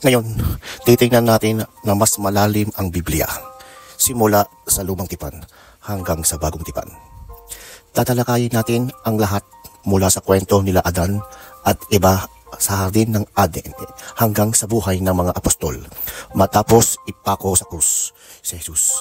Ngayon, titingnan natin na mas malalim ang Biblia, simula sa Lumang Tipan hanggang sa Bagong Tipan. Tatalakayin natin ang lahat mula sa kwento nila Adan at Eva sa hardin ng Aden hanggang sa buhay ng mga apostol matapos ipako sa krus si Jesus.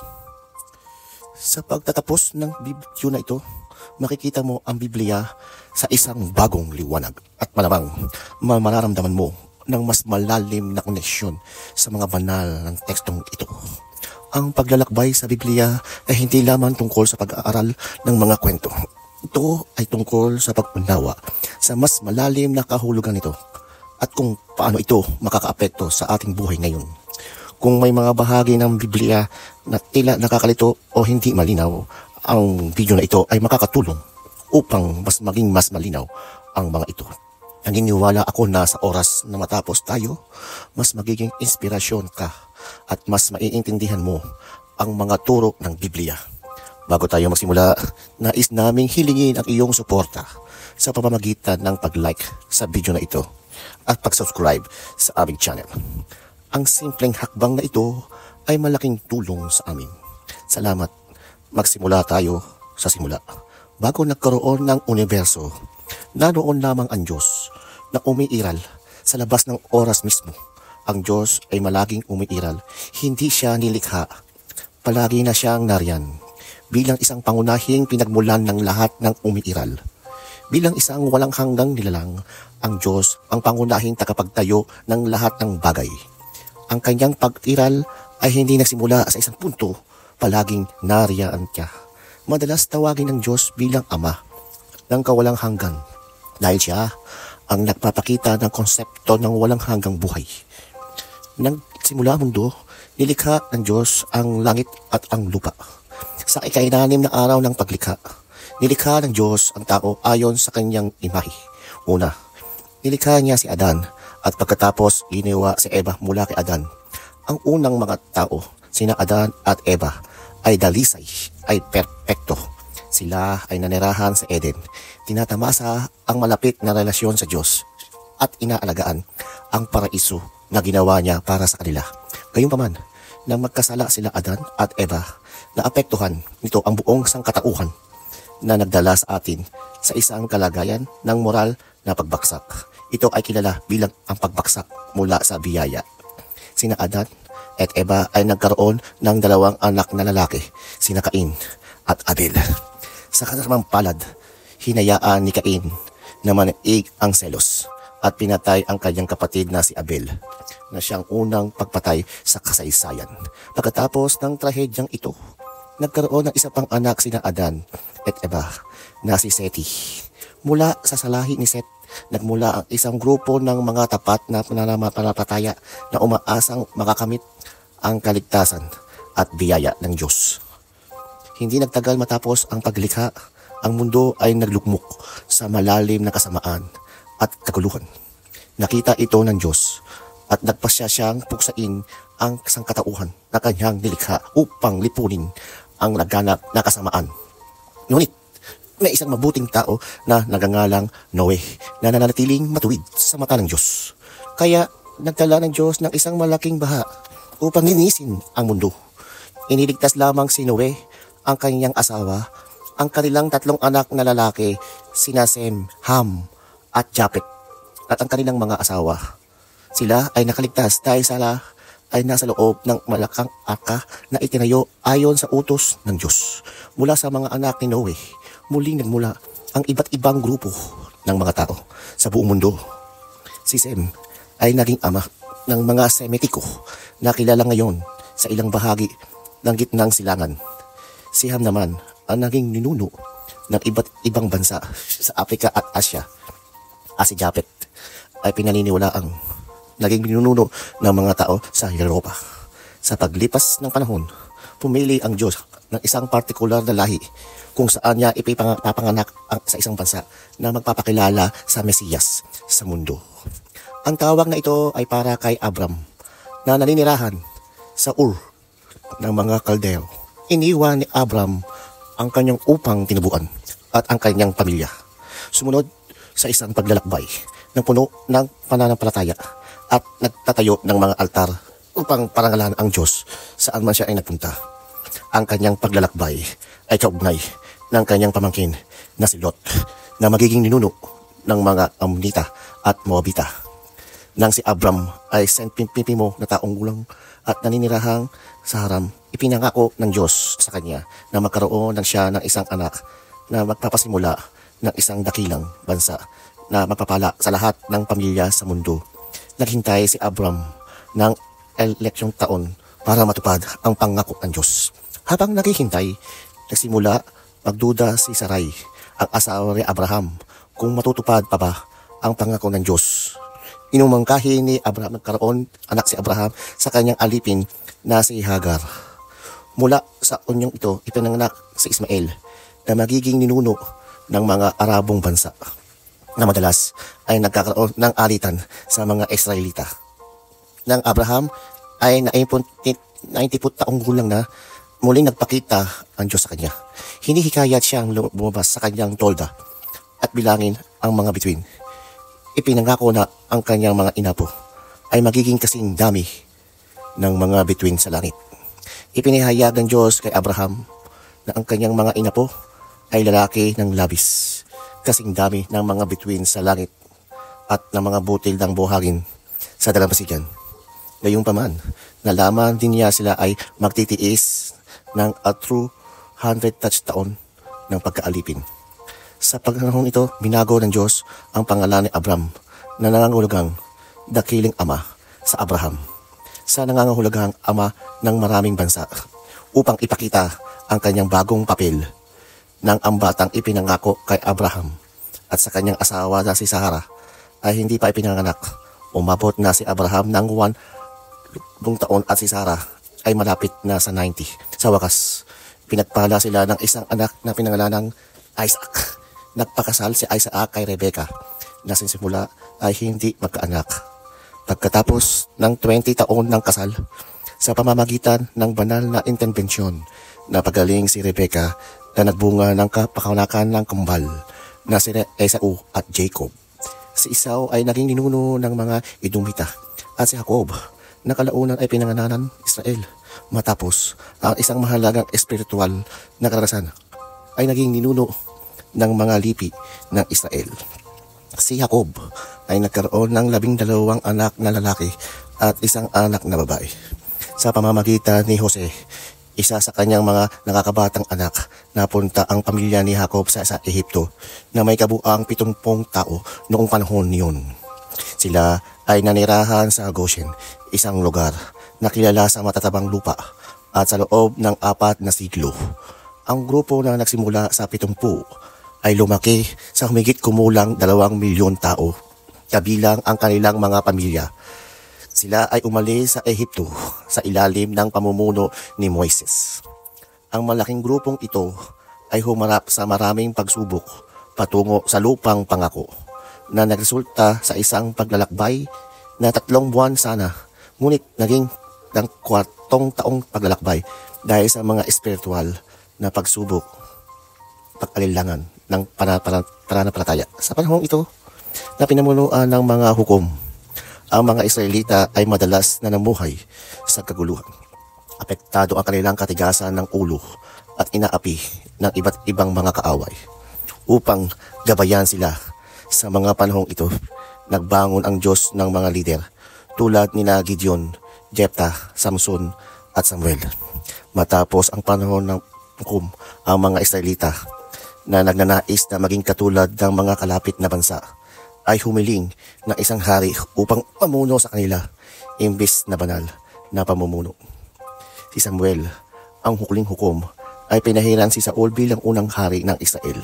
Sa pagtatapos ng video na ito, makikita mo ang Biblia sa isang bagong liwanag at malamang mararamdaman mo ng mas malalim na koneksyon sa mga banal ng tekstong ito. Ang paglalakbay sa Biblia ay hindi lamang tungkol sa pag-aaral ng mga kwento. Ito ay tungkol sa pag-unawa sa mas malalim na kahulugan nito at kung paano ito makakaapekto sa ating buhay ngayon. Kung may mga bahagi ng Biblia na tila nakakalito o hindi malinaw, ang video na ito ay makakatulong upang mas maging mas malinaw ang mga ito. Naniniwala ako na sa oras na matapos tayo, mas magiging inspirasyon ka at mas maiintindihan mo ang mga turo ng Biblia. Bago tayo magsimula, nais naming hilingin ang iyong suporta sa pamamagitan ng pag-like sa video na ito at pag-subscribe sa aming channel. Ang simpleng hakbang na ito ay malaking tulong sa amin. Salamat. Magsimula tayo sa simula. Bago nagkaroon ng universo, naroon lamang ang Diyos na umiiral sa labas ng oras mismo. Ang Diyos ay malaging umiiral. Hindi siya nilikha. Palagi na siyang nariyan. Bilang isang pangunahing pinagmulan ng lahat ng umiiral. Bilang isang walang hanggang nilalang, ang Diyos ang pangunahing tagapagtayo ng lahat ng bagay. Ang kanyang pag-iral ay hindi nagsimula sa isang punto. Palaging nariyan siya. Madalas tawagin ng Diyos bilang Ama ng kawalang hanggan dahil siya ang nagpapakita ng konsepto ng walang hanggang buhay. Nang simula mundo, nilikha ng Diyos ang langit at ang lupa. Sa ika-6 na araw ng paglikha, nilikha ng Diyos ang tao ayon sa kanyang imahe. Una, nilikha niya si Adan at pagkatapos ginawa si Eva mula kay Adan. Ang unang mga tao, sina Adan at Eva, ay dalisay, ay perpekto. Sila ay nanirahan sa Eden. Tinatamasa ang malapit na relasyon sa Diyos at inaalagaan ang paraiso na ginawa niya para sa kanila. Gayunpaman, nang magkasala sila Adan at Eva, naapektuhan nito ang buong sangkatauhan na nagdala sa atin sa isang kalagayan ng moral na pagbaksak. Ito ay kilala bilang ang pagbaksak mula sa biyaya. Sina Adan at Eva ay nagkaroon ng 2 anak na lalaki, sina Cain at Abel. Sa kasamang palad, hinayaan ni Cain na manaig ang selos at pinatay ang kanyang kapatid na si Abel na siyang unang pagpatay sa kasaysayan. Pagkatapos ng trahedyang ito, nagkaroon ng isa pang anak sina Adan at Eva na si Seti. Mula sa salahi ni Set, nagmula ang isang grupo ng mga tapat na pananampalataya na umaasang makakamit ang kaligtasan at biyaya ng Diyos. Hindi nagtagal matapos ang paglikha, ang mundo ay naglukmok sa malalim na kasamaan at kaguluhan. Nakita ito ng Diyos at nagpasya siyang puksain ang sangkatauhan na kanyang nilikha upang lipunin ang naganap na kasamaan. Ngunit, may isang mabuting tao na nagangalang Noe na nananatiling matuwid sa mata ng Diyos. Kaya nagdala ng Diyos ng isang malaking baha upang linisin ang mundo. Iniligtas lamang si Noe, ang kanyang asawa, ang kanilang 3 anak na lalaki, sina Sem, Ham at Japet, at ang kanilang mga asawa. Sila ay nakaligtas dahil sila ay nasa loob ng malakang arka na itinayo ayon sa utos ng Diyos. Mula sa mga anak ni Noe, muling nagmula ang iba't ibang grupo ng mga tao sa buong mundo. Si Sem ay naging ama ng mga Semitiko na kilala ngayon sa ilang bahagi ng gitnang silangan. Si Ham naman ang naging ninuno ng iba't ibang bansa sa Afrika at Asya. Si Japet ay pinaniniwalaang naging ninuno ng mga tao sa Europa. Sa paglipas ng panahon, pumili ang Diyos ng isang partikular na lahi kung saan niya ipapanganak sa isang bansa na magpapakilala sa Mesiyas sa mundo. Ang tawag na ito ay para kay Abram na naninirahan sa Ur ng mga Kaldeo. Iniwan ni Abram ang kanyang upang tinubuan at ang kanyang pamilya. Sumunod sa isang paglalakbay na puno ng pananampalataya at nagtatayo ng mga altar upang parangalan ang Diyos saan man siya ay nagpunta. Ang kanyang paglalakbay ay kaugnay ng kanyang pamangkin na si Lot na magiging ninuno ng mga Ammonita at Moabita. Nang si Abram ay sentipimo na taong gulang at naninirahang sa Haram, ipinangako ng Diyos sa kanya na magkaroon ng siya ng isang anak na magpapasimula ng isang dakilang bansa na magpapala sa lahat ng pamilya sa mundo. Naghintay si Abram ng eleksyong taon para matupad ang pangako ng Diyos. Habang naghihintay, nagsimula magduda si Sarai, ang asawa ni Abraham, kung matutupad pa ba ang pangako ng Diyos. Inumangkahi ni Abraham nagkaroon anak si Abraham sa kanyang alipin na si Hagar. Mula sa unyong ito, ipinanganak si Ismael na magiging ninuno ng mga Arabong bansa na madalas ay nagkakaroon ng alitan sa mga Israelita. Nang Abraham ay 90 taong gulang na, muling nagpakita ang Diyos sa kanya. Hinihikayat siyang lumabas sa kanyang tolda at bilangin ang mga bituin. Ipinangako na ang kanyang mga inapo ay magiging kasing dami ng mga bituin sa langit. Ipinahayag ng Diyos kay Abraham na ang kanyang mga inapo ay lalaki ng labis, kasing dami ng mga bituin sa langit at ng mga butil ng buhangin sa dalampasigan. Gayunpaman, nalaman din niya sila ay magtitiis ng a true 100 taon ng pagkaalipin. Sa panahon ito, binago ng Diyos ang pangalan ni Abram na nangangahulugang dakiling ama sa Abraham, sa nangangahulugang ama ng maraming bansa, upang ipakita ang kanyang bagong papel ng ang batang ipinangako kay Abraham at sa kanyang asawa na si Sarah ay hindi pa ipinanganak. Umabot na si Abraham ng 100 taon at si Sarah ay malapit na sa 90. Sa wakas, pinagpala sila ng isang anak na pinangalan ng Isaac. Nagpakasal si Isaac kay Rebecca na simula ay hindi magkaanak. Pagkatapos ng 20 taon ng kasal, sa pamamagitan ng banal na intervensyon, napagaling si Rebecca na nagbunga ng kapakanakan ng kambal na si Esau at Jacob. Si Esau ay naging ninuno ng mga Edomita at si Jacob na kalaunan ay pinangananan Israel. Matapos ang isang mahalagang espiritual na karanasan ay naging ninuno ng mga lipi ng Israel. Si Jacob ay nagkaroon ng 12 anak na lalaki at isang anak na babae. Sa pamamagitan ni Jose, isa sa kanyang mga nakakabatang anak, napunta ang pamilya ni Jacob sa Ehipto na may kabuang 70 tao noong panahon niyon. Sila ay nanirahan sa Goshen, isang lugar na kilala sa matatabang lupa, at sa loob ng 4 na siglo. Ang grupo na nagsimula sa 70 ay lumaki sa humigit kumulang 2 milyon tao, kabilang ang kanilang mga pamilya. Sila ay umalis sa Ehipto sa ilalim ng pamumuno ni Moises. Ang malaking grupong ito ay humarap sa maraming pagsubok patungo sa lupang pangako na nagresulta sa isang paglalakbay na 3 buwan sana, ngunit naging ng 4 taong paglalakbay dahil sa mga espiritual na pagsubok, pag-alilangan ng pananampalataya. Sa panahong ito na pinamunuan ng mga hukom, ang mga Israelita ay madalas na namuhay sa kaguluhan. Apektado ang kanilang katigasan ng ulo at inaapi ng iba't ibang mga kaaway. Upang gabayan sila sa mga panahong ito, nagbangon ang Diyos ng mga lider tulad nina Gideon, Jephthah, Samson at Samuel. Matapos ang panahon ng hukom, ang mga Israelita na nagnanais na maging katulad ng mga kalapit na bansa ay humiling ng isang hari upang pamuno sa kanila imbis na banal na pamumuno. Si Samuel, ang huling hukom, ay pinahiran si Saul bilang unang hari ng Israel.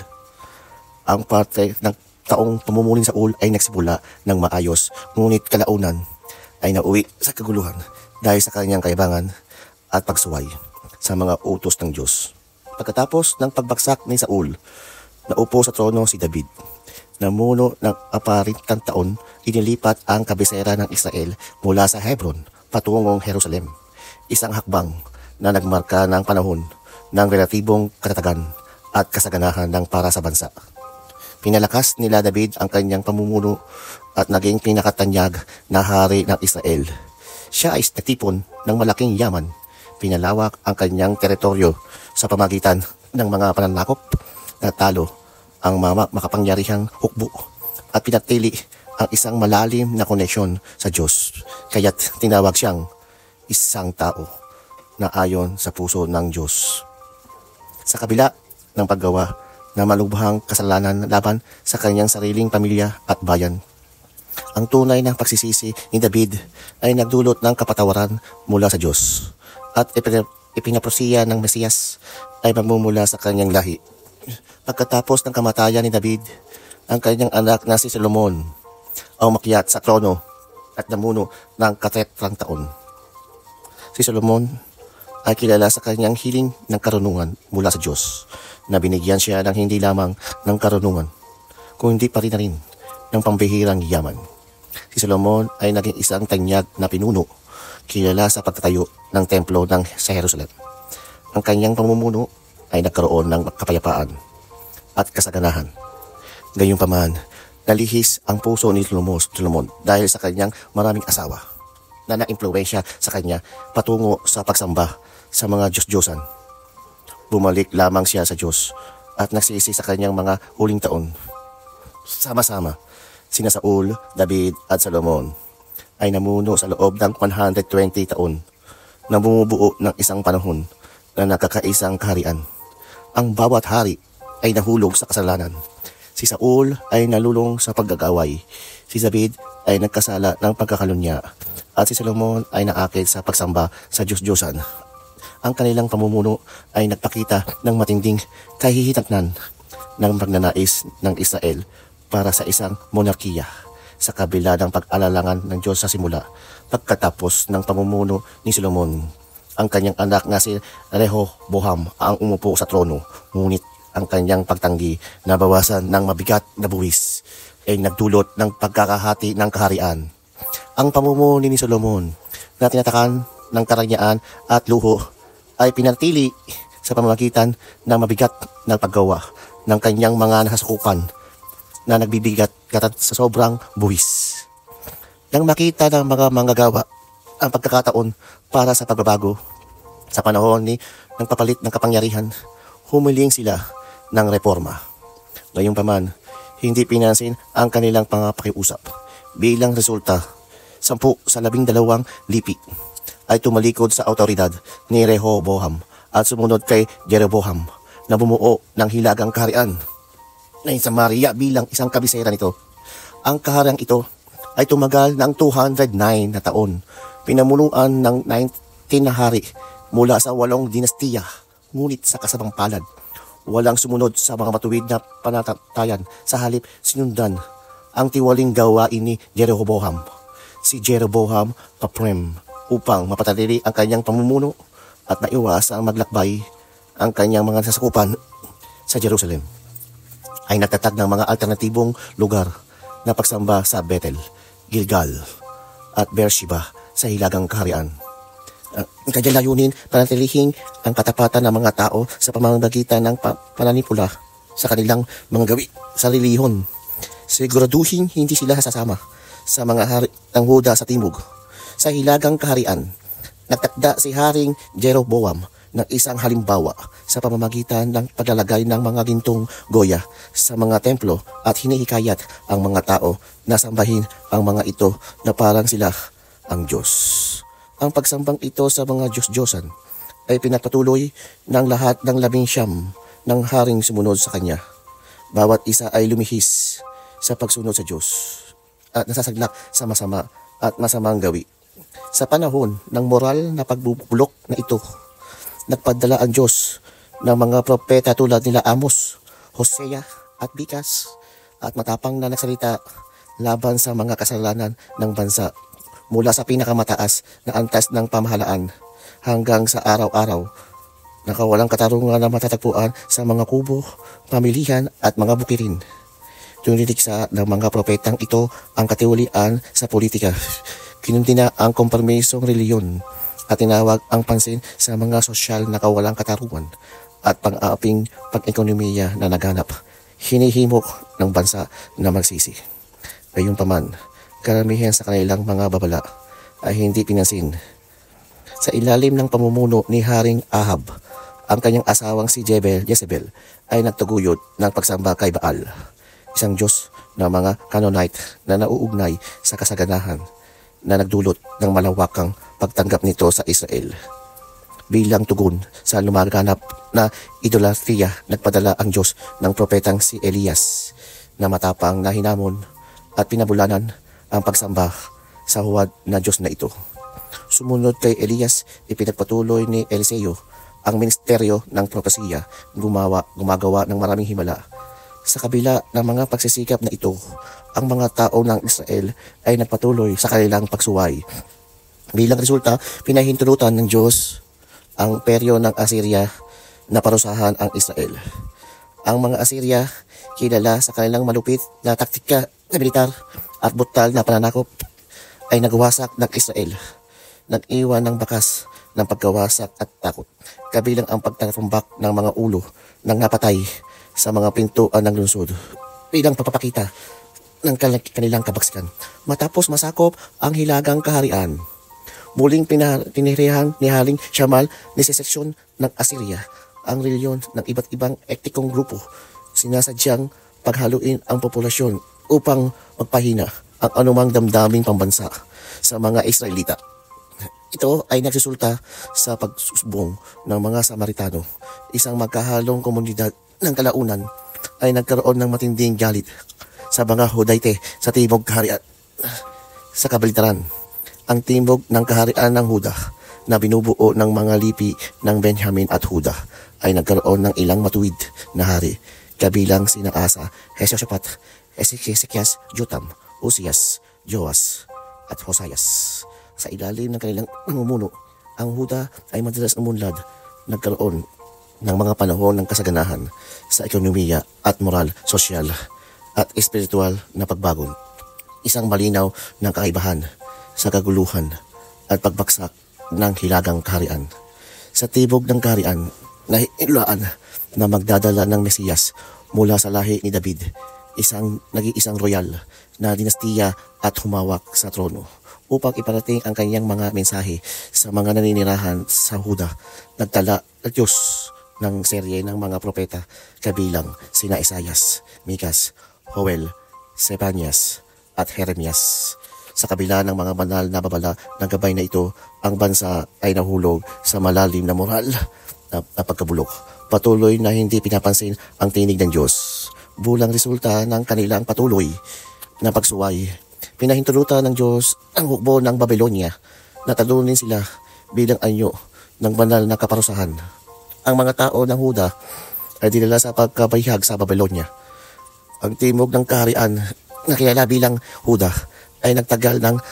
Ang parte ng taong pamumuling Saul ay nagsimula ng maayos, ngunit kalaunan ay nauwi sa kaguluhan dahil sa kanyang kayabangan at pagsuway sa mga utos ng Diyos. Pagkatapos ng pagbagsak ni Saul, naupo sa trono si David. Namuno ng 40 taon, inilipat ang kabisera ng Israel mula sa Hebron patungong Jerusalem. Isang hakbang na nagmarka ng panahon ng relatibong katatagan at kasaganahan ng para sa bansa. Pinalakas nila David ang kanyang pamumuno at naging pinakatanyag na hari ng Israel. Siya ay nagtipon ng malaking yaman. Pinalawak ang kanyang teritoryo sa pamagitan ng mga pananakop na talo ang makapangyarihang hukbo at pinatili ang isang malalim na koneksyon sa Diyos. Kaya't tinawag siyang isang tao na ayon sa puso ng Diyos. Sa kabila ng paggawa na malubhang kasalanan laban sa kanyang sariling pamilya at bayan, ang tunay na pagsisisi ni David ay nagdulot ng kapatawaran mula sa Diyos at ipinaprosiya ng Mesiyas ay magmumula sa kanyang lahi. Pagkatapos ng kamatayan ni David, ang kanyang anak na si Solomon ang umakyat sa trono at namuno ng 300 taon. Si Solomon ay kilala sa kanyang hiling ng karunungan mula sa Diyos na binigyan siya ng hindi lamang ng karunungan, kundi pa rin ng pambihirang yaman. Si Solomon ay naging isang tanyag na pinuno, kilala sa pagtatayo ng templo sa Jerusalem. Ang kanyang pamumuno ay nagkaroon ng kapayapaan at kasaganahan. Gayunpaman, nalihis ang puso ni Solomon dahil sa kanyang maraming asawa na naimpluwensya sa kanya patungo sa pagsamba sa mga Diyos-Diyosan. Bumalik lamang siya sa Diyos at nagsisi sa kanyang mga huling taon. Sama-sama, sina Saul, David at Solomon ay namuno sa loob ng 120 taon na bumubuo ng isang panahon na nakakaisang kaharian. Ang bawat hari ay nahulog sa kasalanan. Si Saul ay nalulong sa paggagaway. Si David ay nagkasala ng pagkakalunya. At si Solomon ay naakit sa pagsamba sa Diyos-Diyosan. Ang kanilang pamumuno ay nagpakita ng matinding kahihinatnan ng pagnanais ng Israel para sa isang monarkiya sa kabila ng pag-alalangan ng Diyos sa simula. Pagkatapos ng pamumuno ni Solomon, ang kanyang anak na si Rehoboam ang umupo sa trono, ngunit ang kanyang pagtanggi na bawasan ng mabigat na buwis ay nagdulot ng pagkakahati ng kaharian. Ang pamumuno ni Solomon na tinatakan ng karangyaan at luho ay pinatili sa pamamagitan ng mabigat na paggawa ng kanyang mga nasasakupan na nagbibigat sa sobrang buwis. Nang makita ng mga manggagawa ang pagkakataon para sa pagbabago sa panahon ng papalit ng kapangyarihan, humiling sila ng reforma. Gayunpaman, hindi pinansin ang kanilang pangapakiusap. Bilang resulta, 10 sa 12 lipi ay tumalikod sa autoridad ni Rehoboam at sumunod kay Jeroboam na bumuo ng hilagang kaharian na Samaria bilang isang kabisera nito. Ang kahariang ito ay tumagal ng 209 na taon. Pinamunuan ng 19 na hari mula sa 8 dinastiya, ngunit sa kasamang palad, walang sumunod sa mga matuwid na panatatayan. Sa halip, sinundan ang tiwaling gawain ni Jeroboam. Si Jeroboam paprem upang mapatatili ang kanyang pamumuno at maiwas ang maglakbay ang kanyang mga sasakupan sa Jerusalem. Ay nagtatag ng mga alternatibong lugar na pagsamba sa Bethel, Gilgal at Beersheba sa hilagang kaharian. Ang kanyang layunin, panatilihin ang katapatan ng mga tao sa pamamagitan ng pananipula sa kanilang mga gawi sa relihon. Siguraduhin hindi sila sasama sa mga hari ng Huda sa timog. Sa hilagang kaharian, nagtakda si Haring Jeroboam ng isang halimbawa sa pamamagitan ng paglalagay ng mga gintong goya sa mga templo at hinihikayat ang mga tao na sambahin ang mga ito na parang sila ang Diyos. Ang pagsambang ito sa mga Diyos-Diyosan ay pinagpatuloy ng lahat ng 19 ng haring sumunod sa kanya. Bawat isa ay lumihis sa pagsunod sa Diyos at nasasaglak sa masama at masamang gawi. Sa panahon ng moral na pagbubulok na ito, nagpadala ang Diyos ng mga propeta tulad nila Amos, Hosea at Bikas at matapang na nagsalita laban sa mga kasalanan ng bansa mula sa pinakamataas na antas ng pamahalaan hanggang sa araw-araw na kawalang katarungan na matatagpuan sa mga kubo, pamilihan at mga bukirin. Tuniliksa ng mga propetang ito ang katiwalian sa politika. Kinundina ang kompromisong reliyon at tinawag ang pansin sa mga sosyal na kawalang katarungan at pang-aaping pag-ekonomiya na naganap. Hinihimok ng bansa na magsisi. Gayunpaman, karamihan sa kanilang mga babala ay hindi pinansin. Sa ilalim ng pamumuno ni Haring Ahab, ang kanyang asawang si Jezebel ay nagtaguyod ng pagsamba kay Baal, isang Diyos ng mga Canaanite na nauugnay sa kasaganahan na nagdulot ng malawakang pagtanggap nito sa Israel. Bilang tugon sa lumaganap na idolatria, nagpadala ang Diyos ng propetang si Elias na matapang na hinamon at pinabulanan ang pagsamba sa huwad na Diyos na ito. Sumunod kay Elias, ipinagpatuloy ni Eliseo ang ministeryo ng propesiya, gumagawa ng maraming himala. Sa kabila ng mga pagsisikap na ito, ang mga tao ng Israel ay nagpatuloy sa kanilang pagsuway. Bilang resulta, pinahintulutan ng Diyos ang peryo ng Assyria na parusahan ang Israel. Ang mga Assyria, kilala sa kanilang malupit na taktika na militar at brutal na pananakop, ay nagwasak ng Israel. Nag-iwan ng bakas ng pagkawasak at takot, kabilang ang pagtarumbak ng mga ulo ng napatay sa mga pintuan ng lungsod bilang pagpapakita ng kanilang kabaksikan. Matapos masakop ang hilagang kaharian, muling pinirihan ni Haring Shamal ni seksyon ng Assyria ang reliyon ng iba't ibang etnikong grupo. Sinasadyang paghaluin ang populasyon upang magpahina ang anumang damdaming pambansa sa mga Israelita. Ito ay nagresulta sa pagsusbong ng mga Samaritano, isang magkahalong komunidad ng kalaunan ay nagkaroon ng matinding galit sa mga Hudayte sa Timog Kaharian. Sa kabalitaran, ang Timog ng Kaharian ng Huda na binubuo ng mga lipi ng Benjamin at Huda ay nagkaroon ng ilang matuwid na hari, kabilang sina Asa, Jehoshaphat, Hezekias, Jotam, Uzias, Joas at Hosayas. Sa ilalim ng kanilang namumuno, ang Huda ay madalas umunlad, nagkaroon ng mga panahon ng kasaganahan sa ekonomiya at moral, sosyal at espiritual na pagbagon. Isang malinaw ng kakaibahan sa kaguluhan at pagbaksak ng hilagang kaharian. Sa tibok ng kaharian, nahihilaan na magdadala ng Mesiyas mula sa lahi ni David, nag-iisang royal na dinastiya at humawak sa trono. Upang iparating ang kanyang mga mensahe sa mga naninirahan sa Huda, nagtala ang Diyos ng serye ng mga propeta, kabilang sina Isaias, Mikas, Joel, Sebanias at Jeremias. Sa kabila ng mga banal na babala ng gabay na ito, ang bansa ay nahulog sa malalim na moral na pagkabulok. Patuloy na hindi pinapansin ang tinig ng Diyos. Bulang resulta ng kanilang patuloy na pagsuway, pinahintulutan ng Diyos ang hukbo ng Babylonia na talunin sila bilang anyo ng banal na kaparusahan. Ang mga tao ng Huda ay dinala sa pagkabayhag sa Babylonia. Ang timog ng kaharian na kilala bilang Huda ay nagtagal ng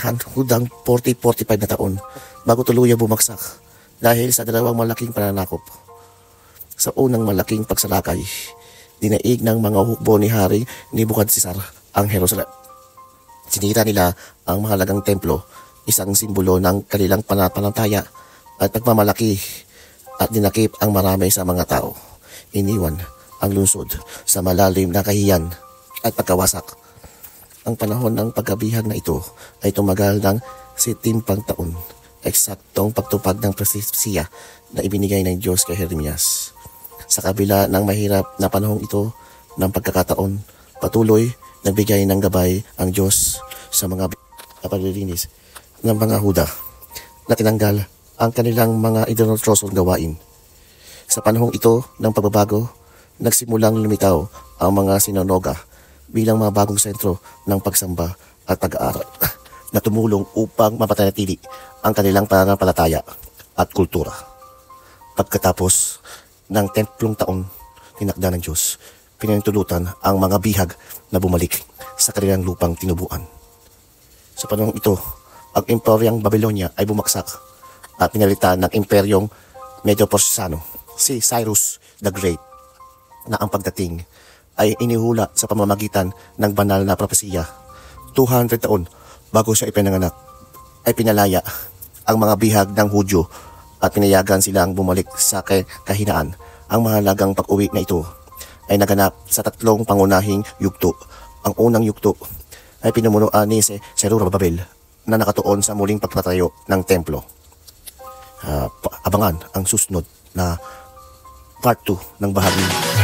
40-45 na taon bago tuluyang bumagsak dahil sa dalawang malaking pananakop. Sa unang malaking pagsalakay, dinaig ng mga hukbo ni Haring Nebukadnesar ang Jerusalem. Sinira nila ang mahalagang templo, isang simbolo ng kanilang pananampalataya at pagmamalaki, at dinakip ang marami sa mga tao. Iniwan ang lungsod sa malalim na kahiyan at pagkawasak. Ang panahon ng pagkabihag na ito ay tumagal ng 70 taon, eksaktong pagtupad ng propesiya na ibinigay ng Diyos kay Jeremias. Sa kabila ng mahirap na panahong ito ng pagkakataon, patuloy nagbigay ng gabay ang Diyos sa mga paglilinis ng mga Huda na tinanggal ang kanilang mga idolatrosong gawain. Sa panahong ito ng pagbabago, nagsimulang lumitaw ang mga sinagoga bilang mga bagong sentro ng pagsamba at pag-aaral na tumulong upang mapatanatili ang kanilang pananampalataya at kultura. Pagkatapos ng 10 taon, tinakda ng Diyos, pinahintulutan ang mga bihag na bumalik sa kanilang lupang tinubuan. Sa panahong ito, ang Imperyong Babylonia ay bumaksak at pinalitan ng Imperyong Medo-Persano, si Cyrus the Great, na ang pagdating ay inihula sa pamamagitan ng banal na propesiya. 200 taon bago siya ipinanganak, ay pinalaya ang mga bihag ng Hudyo at pinayagan silang bumalik sa kahinaan. Ang mahalagang pag-uwi na ito ay naganap sa tatlong pangunahing yugto. Ang unang yugto ay pinumunuan ni Zerubabel na nakatuon sa muling pagtatayo ng templo. Abangan ang susunod na part 2 ng bahagi